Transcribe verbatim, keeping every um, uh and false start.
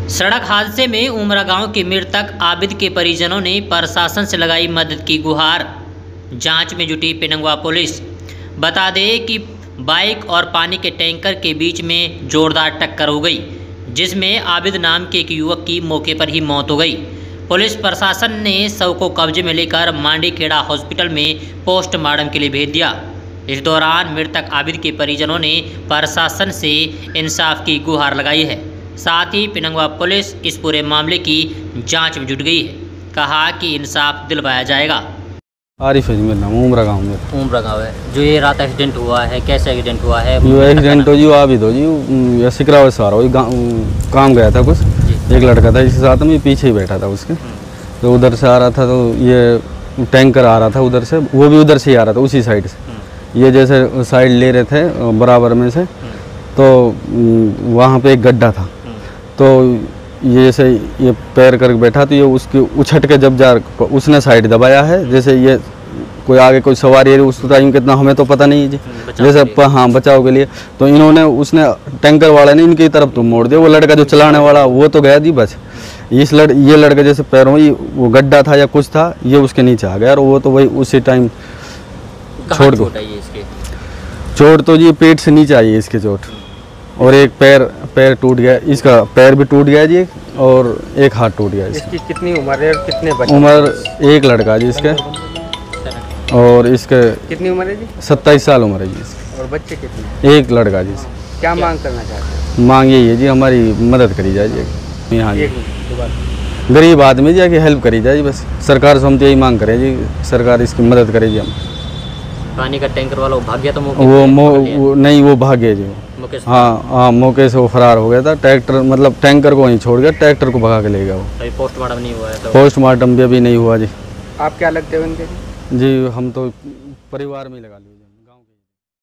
सड़क हादसे में उमरा गांव के मृतक आबिद के परिजनों ने प्रशासन से लगाई मदद की गुहार। जांच में जुटी पिनंगवा पुलिस। बता दें कि बाइक और पानी के टैंकर के बीच में जोरदार टक्कर हो गई, जिसमें आबिद नाम के एक युवक की मौके पर ही मौत हो गई। पुलिस प्रशासन ने शव को कब्जे में लेकर मांडीखेड़ा हॉस्पिटल में पोस्टमार्टम के लिए भेज दिया। इस दौरान मृतक आबिद के परिजनों ने प्रशासन से इंसाफ की गुहार लगाई है। साथ ही पिनंगवा पुलिस इस पूरे मामले की जांच में जुट गई है। कहा कि इंसाफ दिलवाया जाएगा। आरिफ है जी मेरा नाम, उमरा गाँव में। उमरा गाँव है। जो ये रात एक्सीडेंट हुआ है, कैसे एक्सीडेंट हुआ है? जो एक्सीडेंट हो जी, वो आबिद हो जी, सिकरावत से आ रहा हो, काम गया था कुछ, एक लड़का था इसके साथ में, पीछे ही बैठा था उसके, तो उधर से आ रहा था, तो ये टैंकर आ रहा था उधर से, वो भी उधर से ही आ रहा था उसी साइड से। ये जैसे साइड ले रहे थे बराबर में से, तो वहाँ पे एक गड्ढा था, तो ये जैसे ये पैर करके बैठा, तो ये उसकी उछट के जब जा उसने साइड दबाया है, जैसे ये कोई आगे कोई सवारी है उसको टाइम कितना हमें तो पता नहीं है, जैसे हाँ बचाव के लिए, तो इन्होंने उसने टैंकर वाले ने इनकी तरफ तो मोड़ दिया। वो लड़का जो चलाने वाला वो तो गया जी, बस इस लड़ ये लड़का जैसे पैरों में वो गड्ढा था या कुछ था, ये उसके नीचे आ गया और वो तो वही उसी टाइम छोड़ दो। चोट तो जी पेट से नीचे आई है इसके चोट, और एक पैर पैर टूट गया, इसका पैर भी टूट गया जी, और एक हाथ टूट गया। इसकी कितनी उम्र है और कितने बच्चे? उम्र एक लड़का जी इसके, और इसके कितनी उम्र है जी? सत्ताईस साल उम्र है जी इसकी। और बच्चे कितने? एक लड़का जी। क्या मांग करना चाहते हैं? मांग यही है जी, हमारी मदद करी जाए जी, यहाँ जी गरीब आदमी जी की हेल्प करी जाए जी, बस सरकार से हम तो यही मांग करें जी, सरकार इसकी मदद करे जी। हम पानी का टैंकर वाला वो भाग गया, तो मौके वो मो वो, नहीं वो भाग गया जी, हाँ हाँ मौके से वो फरार हो गया था। ट्रैक्टर मतलब टैंकर को वहीं छोड़ गया, ट्रैक्टर को भगा के ले गया वो। अभी पोस्टमार्टम नहीं हुआ है? तो पोस्टमार्टम भी अभी नहीं हुआ जी। आप क्या लगते हैं उनके? जी हम तो परिवार में लगा लीजिए।